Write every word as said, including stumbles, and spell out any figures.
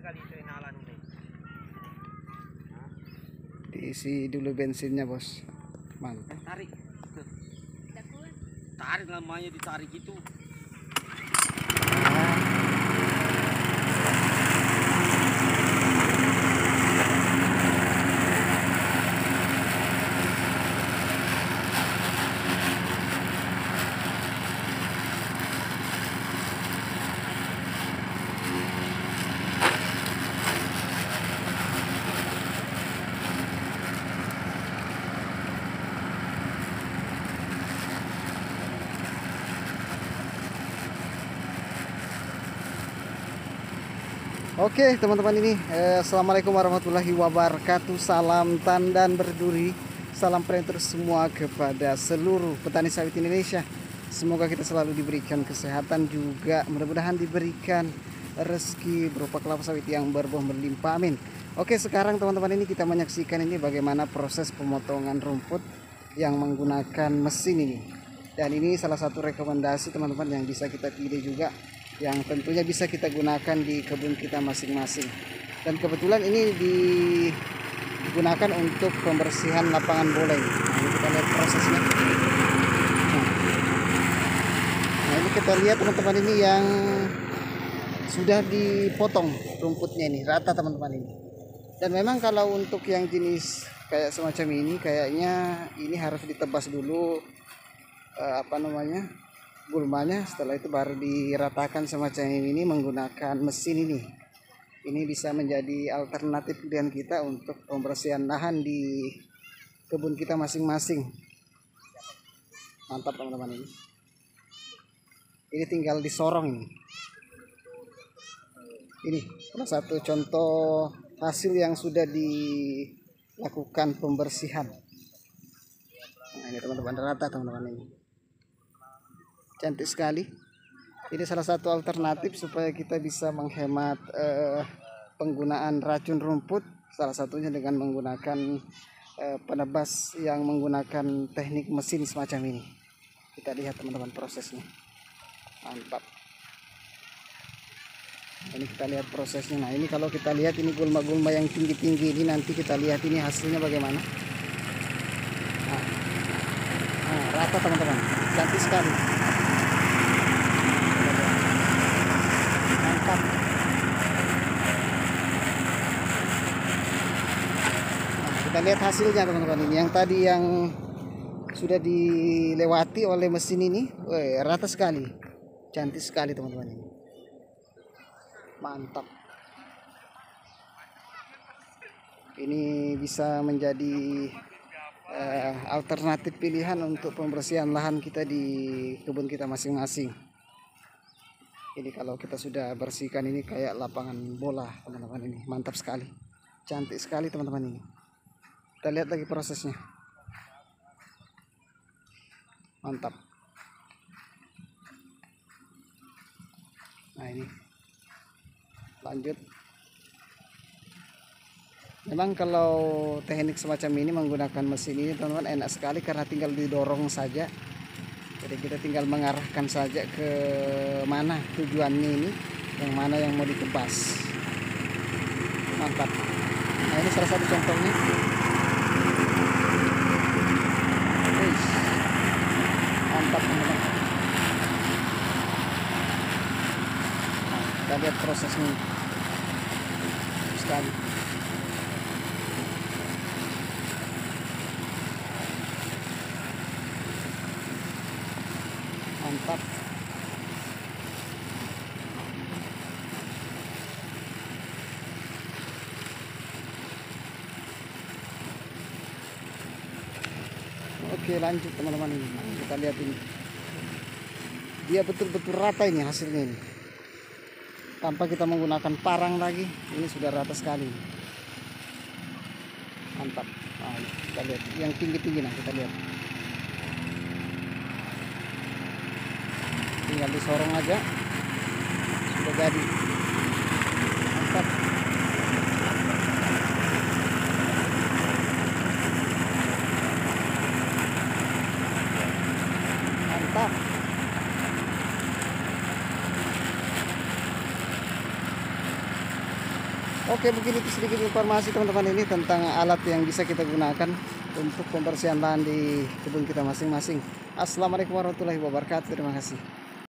Diisi dulu bensinnya, bos. Mantap. Tarik. Tarik lamanya ditarik itu. Oke teman-teman, ini eh, Assalamualaikum warahmatullahi wabarakatuh. Salam tandan berduri, salam perinter semua kepada seluruh petani sawit Indonesia. Semoga kita selalu diberikan kesehatan, juga mudah-mudahan diberikan rezeki berupa kelapa sawit yang berbuah berlimpah, amin. Oke, sekarang teman-teman, ini kita menyaksikan ini bagaimana proses pemotongan rumput yang menggunakan mesin ini. Dan ini salah satu rekomendasi teman-teman yang bisa kita pilih juga, yang tentunya bisa kita gunakan di kebun kita masing-masing. Dan kebetulan ini digunakan untuk pembersihan lapangan bola ini. Nah, ini kita lihat prosesnya. Nah, nah ini kita lihat teman-teman, ini yang sudah dipotong rumputnya ini rata teman-teman ini. Dan memang kalau untuk yang jenis kayak semacam ini, kayaknya ini harus ditebas dulu eh, apa namanya gulmanya, setelah itu baru diratakan semacam ini menggunakan mesin ini. Ini bisa menjadi alternatif pilihan kita untuk pembersihan lahan di kebun kita masing-masing. Mantap teman-teman ini. Ini tinggal disorong ini. Ini salah satu contoh hasil yang sudah dilakukan pembersihan. Nah, ini teman-teman, rata teman-teman ini. Cantik sekali. Ini salah satu alternatif supaya kita bisa menghemat eh, penggunaan racun rumput, salah satunya dengan menggunakan eh, penebas yang menggunakan teknik mesin semacam ini. Kita lihat teman-teman prosesnya. Mantap. Ini kita lihat prosesnya. Nah, ini kalau kita lihat ini gulma-gulma yang tinggi-tinggi ini, nanti kita lihat ini hasilnya bagaimana. Nah, nah rata teman-teman, cantik sekali. Kita lihat hasilnya teman-teman, ini yang tadi yang sudah dilewati oleh mesin ini, weh, rata sekali, cantik sekali teman-teman ini. Mantap. Ini bisa menjadi eh, alternatif pilihan untuk pembersihan lahan kita di kebun kita masing-masing. Ini kalau kita sudah bersihkan ini kayak lapangan bola teman-teman ini, mantap sekali, cantik sekali teman-teman ini. Kita lihat lagi prosesnya. Mantap. Nah, ini lanjut. Memang kalau teknik semacam ini menggunakan mesin ini teman-teman enak sekali karena tinggal didorong saja. Jadi kita tinggal mengarahkan saja ke mana tujuannya ini, yang mana yang mau ditebas. Mantap. Nah, ini salah satu contohnya. Mantap teman-teman. Nah, kita lihat prosesnya sekali. Mantap. Oke, lanjut teman-teman, ini kita lihat ini. Dia betul-betul rata ini hasilnya ini. Tanpa kita menggunakan parang lagi, ini sudah rata sekali. Mantap. Nah, kita lihat yang tinggi-tinggi, nah kita lihat. Tinggal disorong aja, sudah jadi. Mantap. Mantap. Oke, mungkin itu sedikit informasi teman-teman ini tentang alat yang bisa kita gunakan untuk pembersihan lahan di kebun kita masing-masing. Assalamualaikum warahmatullahi wabarakatuh. Terima kasih.